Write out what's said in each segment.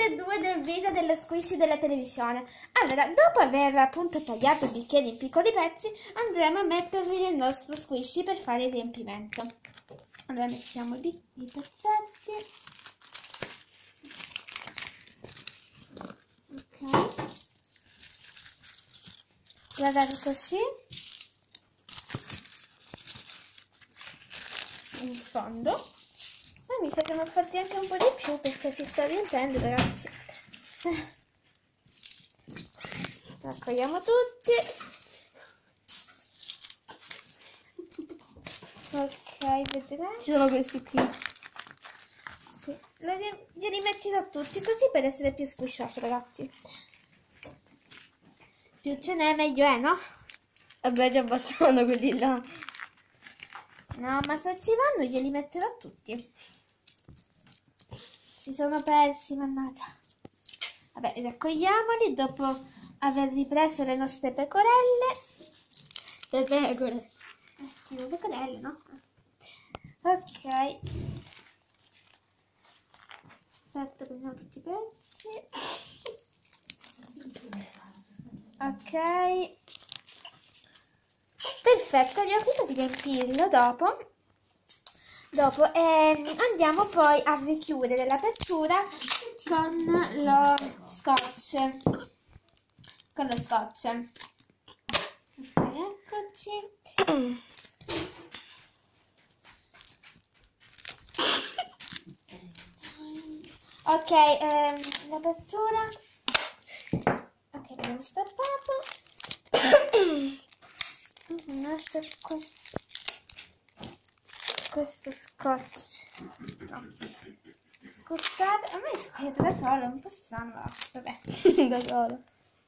parte 2 del video dello squishy della televisione. Allora, dopo aver appunto tagliato il bicchiere in piccoli pezzi, andremo a metterli nel nostro squishy per fare il riempimento. Allora mettiamo i pezzetti. Ok. Guardate così. In fondo. E mi sa che ne ho fatti anche un po' di più perché si sta riempendo, ragazzi. Raccogliamo tutti. Ok, vedrete. Ci sono questi qui. Sì, li metterò tutti così per essere più squiscioso, ragazzi. Più ce n'è meglio è, no? Vabbè, già bastano quelli là. No, ma se ci vanno glieli metterò tutti. Si sono persi, mannaggia. Vabbè, raccogliamoli dopo aver ripreso le nostre pecorelle. Le pecore. Sì, le pecorelle, no? Ok. Aspetta, prendiamo tutti i pezzi. Ok. Perfetto, abbiamo finito di riempirlo dopo. Andiamo poi a richiudere l'apertura con lo scotch. Ok, eccoci. Ok, l'apertura. Ok, l'abbiamo stappato. Questo scotch. No. Scusate, a me scrivete da solo, è un po' strano, ma vabbè. Da solo.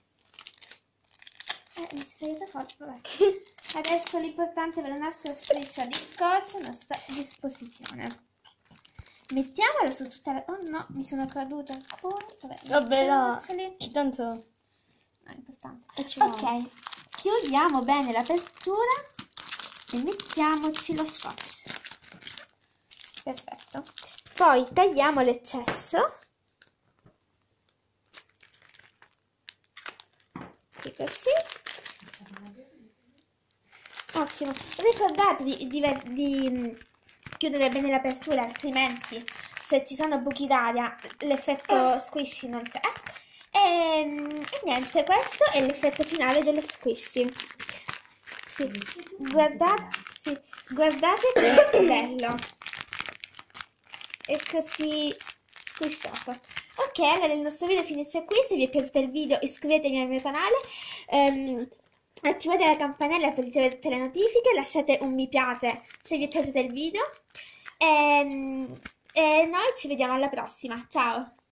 Mi sei da solo, vabbè. Adesso l'importante per la nostra striscia di scotch è la nostra disposizione. Mettiamolo su tutta la... Oh no, mi sono cadute alcune. Vabbè, no. Mettiamoceli. Tanto. No, è importante. Ok. Chiudiamo bene l'apertura e mettiamoci lo scotch. Perfetto. Poi tagliamo l'eccesso. Qui così. Ottimo. Ricordate di chiudere bene l'apertura, altrimenti se ci sono buchi d'aria l'effetto squishy non c'è. E niente, questo è l'effetto finale dello squishy. Sì, guardate che bello. È così squiscioso. Ok, allora il nostro video finisce qui. Se vi è piaciuto il video iscrivetevi al mio canale. Attivate la campanella per ricevere tutte le notifiche. Lasciate un mi piace se vi è piaciuto il video. E noi ci vediamo alla prossima. Ciao!